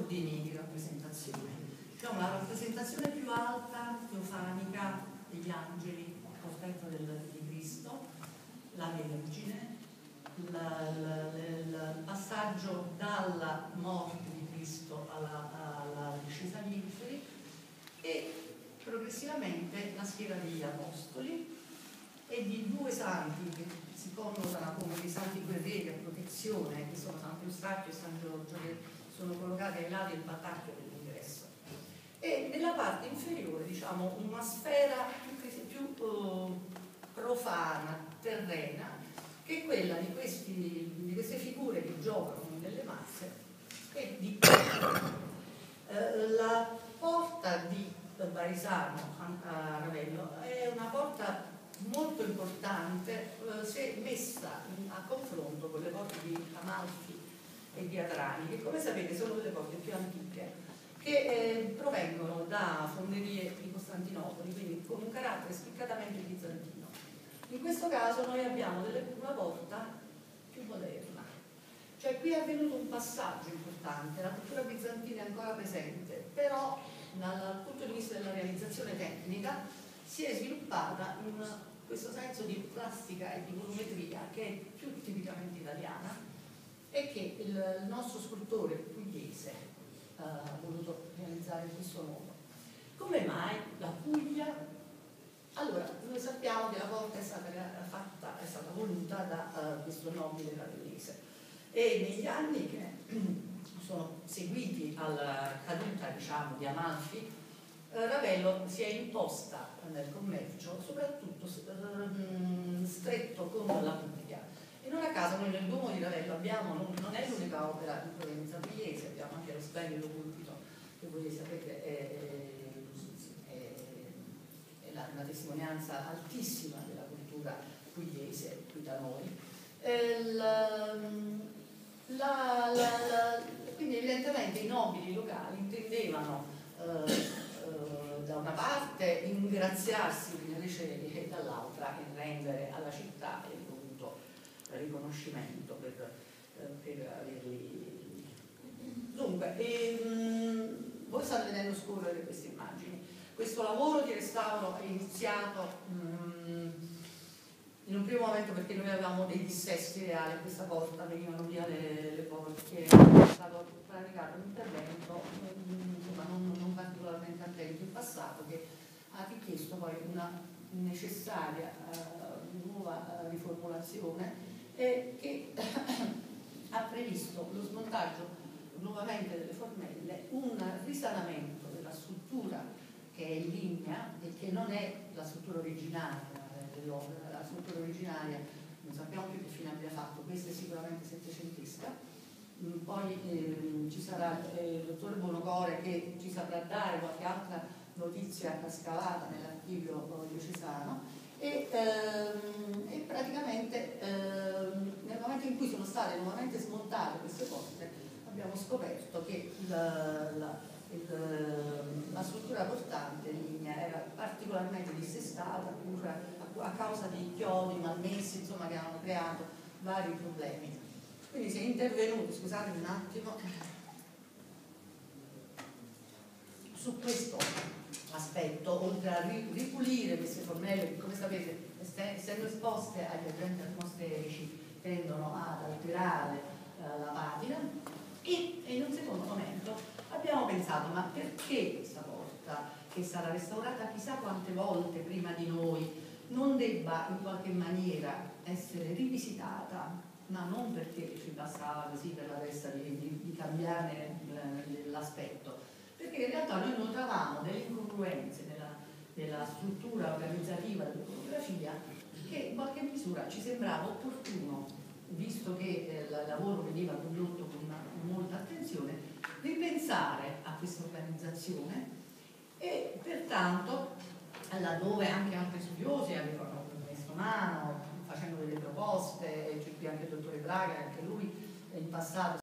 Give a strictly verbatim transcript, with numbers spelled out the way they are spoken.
ordini di rappresentazione. Diciamo, la rappresentazione più alta, teofanica, degli angeli a portetta del, di Cristo, la Vergine, la, la, la, il passaggio dalla morte di Cristo alla, alla discesa agli inferi e progressivamente la schiera degli apostoli e di due santi che si connotano come dei santi guerrieri a protezione, che sono Santo Eustachio e San Giorgio, che sono collocati ai lati del battacchio dell'ingresso. E nella parte inferiore, diciamo, una sfera più, più uh, profana, terrena, che è quella di, questi, di queste figure che giocano nelle mazze e di uh, la porta di Barisano a Ravello è una porta molto importante eh, se messa in, a confronto con le porte di Amalfi e di Adrani, che come sapete sono delle porte più antiche, che eh, provengono da fonderie di Costantinopoli, quindi con un carattere spiccatamente bizantino. In questo caso noi abbiamo delle, una porta più moderna, cioè qui è avvenuto un passaggio importante, la cultura bizantina è ancora presente, però dal punto di vista della realizzazione tecnica si è sviluppata in questo senso di plastica e di volumetria che è più tipicamente italiana e che il, il nostro scultore pugliese uh, ha voluto realizzare in questo modo. Come mai la Puglia? Allora, noi sappiamo che la porta è stata fatta, è stata voluta da uh, questo nobile ravellese e negli anni che sono seguiti alla caduta, diciamo, di Amalfi, Ravello si è imposta nel commercio, soprattutto stretto con la Puglia. E non a caso noi nel Duomo di Ravello abbiamo, non, non è l'unica opera di provenienza pugliese, abbiamo anche lo splendido pulpito, che voi sapete è, è, è la, una testimonianza altissima della cultura pugliese qui da noi. E la, la, la, la, quindi evidentemente i nobili locali intendevano eh, da una parte ingraziarsi nelle cieli e dall'altra rendere alla città il dovuto riconoscimento per, per averli. Dunque, ehm, voi state vedendo scorrere queste immagini. Questo lavoro di restauro è iniziato mh, in un primo momento perché noi avevamo dei dissesti reali a questa porta, venivano via le, le porte, è stato praticato un intervento insomma, non, non particolarmente attento in passato che ha richiesto poi una necessaria uh, nuova uh, riformulazione e che ha previsto lo smontaggio nuovamente delle formelle, un risanamento della struttura che è in linea e che non è la struttura originaria dell'opera, la struttura originaria non sappiamo più che fine abbia fatto, questa è sicuramente settecentesca, poi eh, ci sarà eh, il dottor Bonocore che ci saprà dare qualche altra notizia scavata nell'archivio diocesano e, ehm, e praticamente ehm, nel momento in cui sono state nuovamente smontate queste porte abbiamo scoperto che la, la, il, la struttura portante in linea era particolarmente dissestata a, a causa di chiodi malmessi, insomma, che hanno creato vari problemi. Quindi si è intervenuto, scusatemi un attimo, su questo aspetto, oltre a ripulire queste formelle che come sapete essendo esposte agli agenti atmosferici tendono ad alterare eh, la patina e, e in un secondo momento abbiamo pensato ma perché questa porta che sarà restaurata chissà quante volte prima di noi non debba in qualche maniera essere rivisitata, ma non perché ci passava così per la testa di, di, di cambiare l'aspetto, perché in realtà noi notavamo delle incongruenze nella, nella struttura organizzativa dell'iconografia che in qualche misura ci sembrava opportuno, visto che eh, il lavoro veniva condotto con una, con molta attenzione, ripensare a questa organizzazione e pertanto laddove anche altri studiosi avevano messo mano facendo delle proposte, c'è qui anche il dottore Braga, anche lui in passato